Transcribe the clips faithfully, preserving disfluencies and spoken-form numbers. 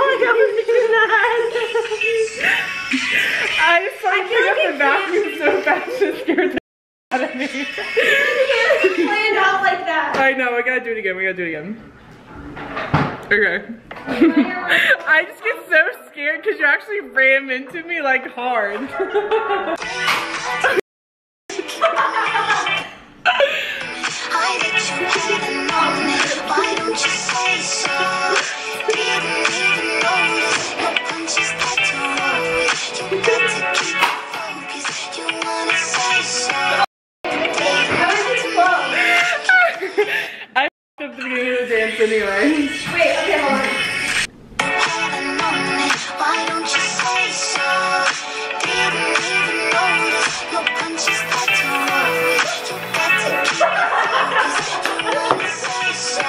my god, what did you do that? I just like picked up the vacuum so fast and scared the out of me. You can't play it out like that. I know, we gotta do it again, we gotta do it again. Okay. I just get so scared because you actually ran into me like hard. Why don't you say so? Didn't even notice your punches had to roll. You got to keep it focused. You wanna say so? I f***ed up the beginning of the dance anyway. Wait, okay, hold on. Had a moment. Why don't you say so? Didn't even notice your punches had to roll. You got to keep it focused. You wanna say so?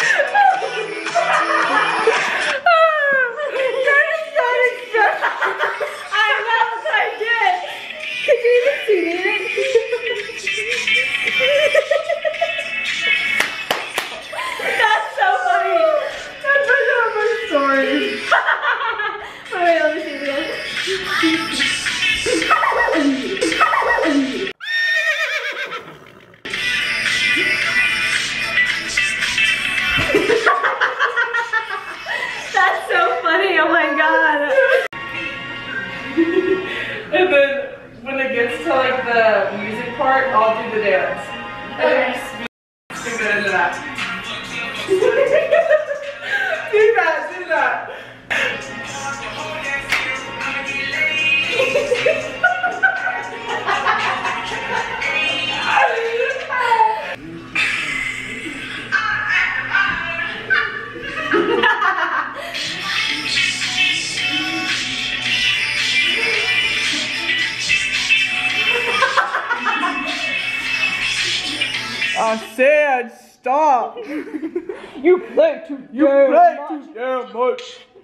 And then when it gets to like the music part, I'll do the dance. And then you speak good into that. Do that, do that. I said stop. You play too you damn play much. too damn much.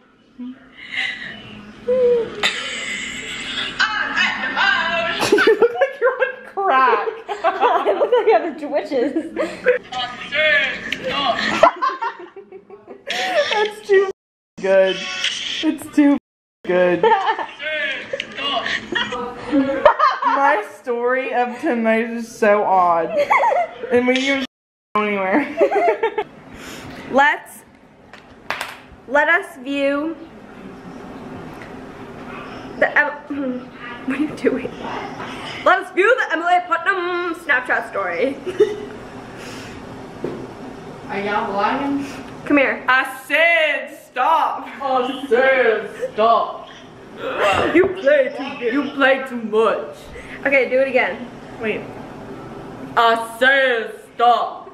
You look like you're on crack. I look like I have twitches. That's too good. It's too good. My story of tonight is so odd. And we use anywhere. Let's let us view the um, what are you doing? Let us view the Emily Putnam Snapchat story. Are y'all lying? Come here. I said stop. I said stop. You play too You play too much. Okay, do it again. Wait. I said stop.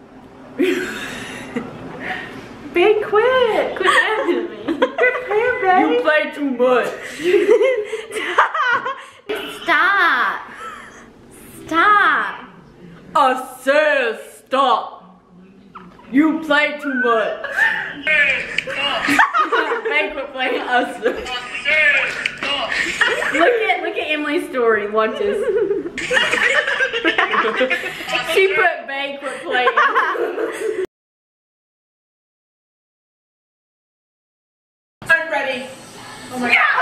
Babe, quit. Quit laughing at me. Quit playing, babe. You play too much. Stop. Stop. I said stop. You play too much. Banquet playing us. Look at look at Emily's story. Watch this. She put banquet playing. I'm ready. Oh my god.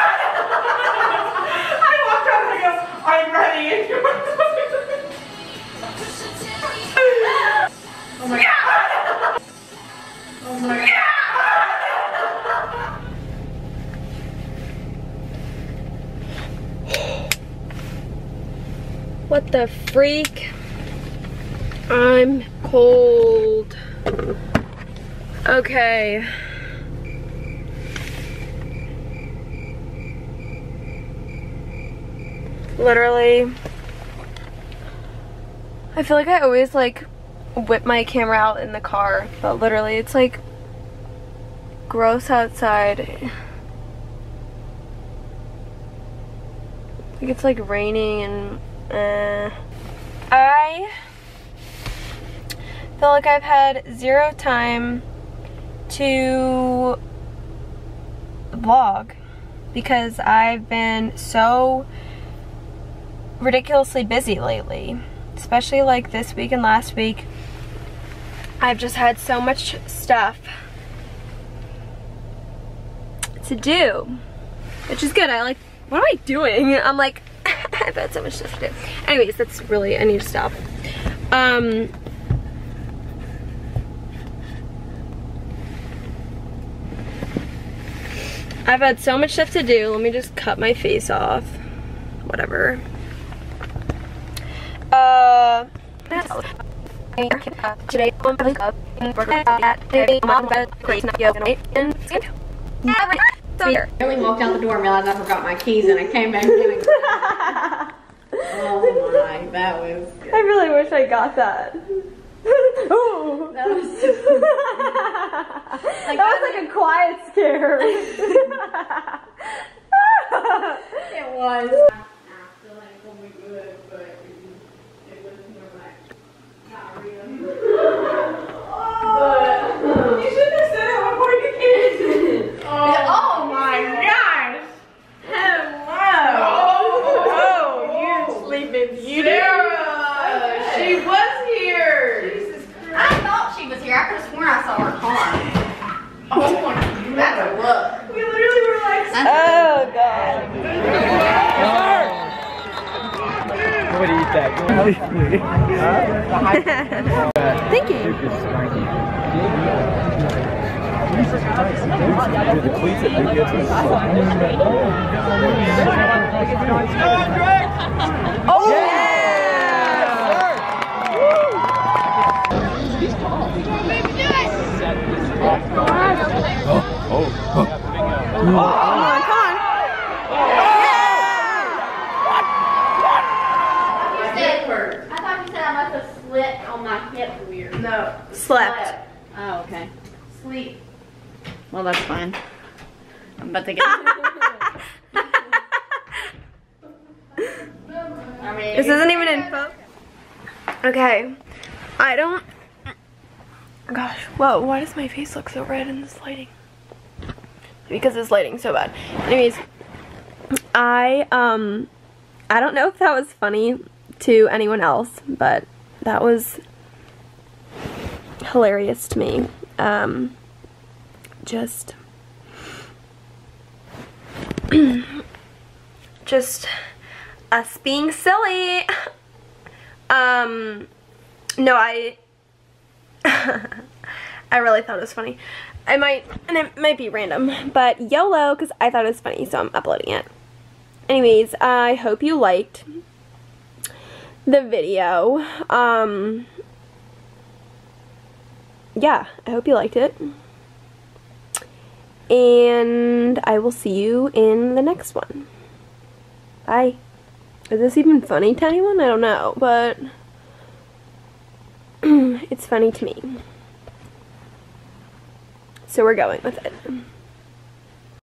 I walked out and I go, I'm ready. And you were oh my god. Oh my god. What the freak? I'm cold. Okay. Literally, I feel like I always like whip my camera out in the car, but literally it's like gross outside. Like it's like raining and uh, I feel like I've had zero time to vlog because I've been so ridiculously busy lately, especially like this week and last week. I've just had so much stuff to do, which is good. I like, what am I doing? I'm like, I've had so much stuff to do. Anyways, that's really, I need to stop. Um, I've had so much stuff to do. Let me just cut my face off. Whatever. Uh, today I'm going to I really walked out the door and realized I forgot my keys, and I came back in and oh my, that was good. I really wish I got that. Ooh. That was like, that was like a quiet scare. it was. I feel like it's gonna be good, but it was more like not real. But you shouldn't have said it before you came. Oh my gosh! Hello! Oh, you sleeping beauty! Sarah, she was here. Jesus Christ! I thought she was here. I could have sworn I saw her car. Oh my God, that's a look. We literally were like, Oh god. What do you think? Thank you. The cleats that do get to Oh yeah! Oh, oh, oh. Come on, come on. I thought you said I must have slipped on my hip weird. no. Slept. Oh, okay. Sleep. Well, that's fine. I'm about to get. I mean, This isn't even in focus. Okay. I don't. Gosh, whoa, why does my face look so red in this lighting? Because this lighting's so bad. Anyways, I, um, I don't know if that was funny to anyone else, but that was hilarious to me. Um, just, just us being silly. Um, no, I, I really thought it was funny. I might, and it might be random, but YOLO, because I thought it was funny, so I'm uploading it. Anyways, I hope you liked the video. Um, yeah, I hope you liked it. And I will see you in the next one. Bye. Is this even funny to anyone? I don't know, but it's funny to me. So we're going with it.